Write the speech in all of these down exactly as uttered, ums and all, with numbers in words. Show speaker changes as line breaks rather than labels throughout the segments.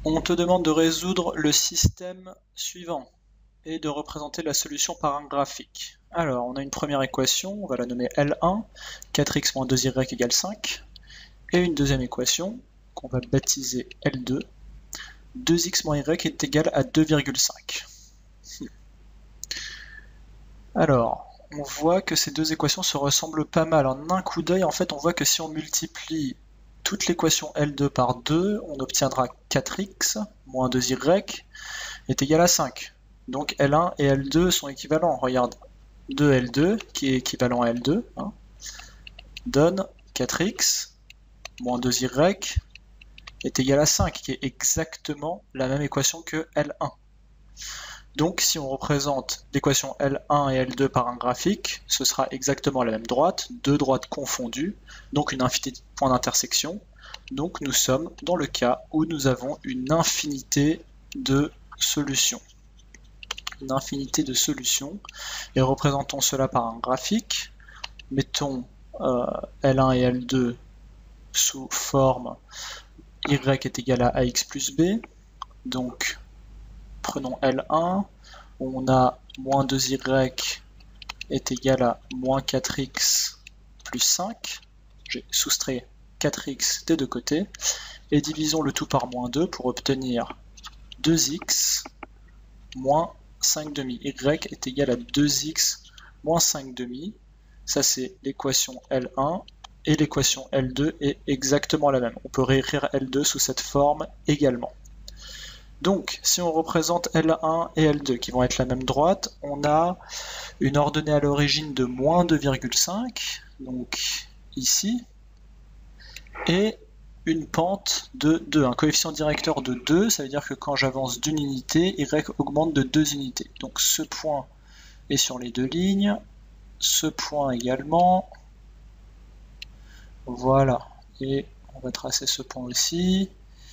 On te demande de résoudre le système suivant et de représenter la solution par un graphique. Alors, on a une première équation, on va la nommer L un, quatre x moins deux y égale cinq, et une deuxième équation, qu'on va baptiser L deux, deux x moins y est égal à deux virgule cinq. Alors, on voit que ces deux équations se ressemblent pas mal. En un coup d'œil, en fait, on voit que si on multiplie toute l'équation L deux par deux, on obtiendra quatre x moins deux y est égal à cinq. Donc L un et L deux sont équivalents. Regarde, deux L deux, qui est équivalent à L deux, hein, donne quatre x moins deux y est égal à cinq, qui est exactement la même équation que L un. Donc si on représente l'équation L un et L deux par un graphique, ce sera exactement la même droite, deux droites confondues, donc une infinité de points d'intersection. Donc nous sommes dans le cas où nous avons une infinité de solutions. Une infinité de solutions. Et représentons cela par un graphique. Mettons euh, L un et L deux sous forme y est égal à ax plus b. Donc prenons L un, on a moins deux y est égal à moins quatre x plus cinq. J'ai soustrait quatre x des deux côtés. Et divisons le tout par moins deux pour obtenir deux x moins cinq demi. Y est égal à deux x moins cinq demi. Ça c'est l'équation L un. Et l'équation L deux est exactement la même. On peut réécrire L deux sous cette forme également. Donc, si on représente L un et L deux qui vont être la même droite, on a une ordonnée à l'origine de moins deux virgule cinq, donc ici, et une pente de deux, un coefficient directeur de deux, ça veut dire que quand j'avance d'une unité, Y augmente de deux unités. Donc ce point est sur les deux lignes, ce point également, voilà, et on va tracer ce point aussi.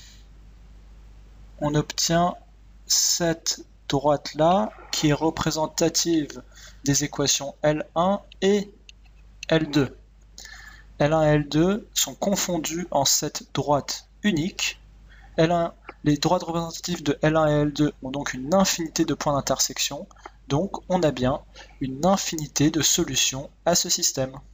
On obtient cette droite-là qui est représentative des équations L un et L deux. L un et L deux sont confondus en cette droite unique. L un, les droites représentatives de L un et L deux ont donc une infinité de points d'intersection, donc on a bien une infinité de solutions à ce système.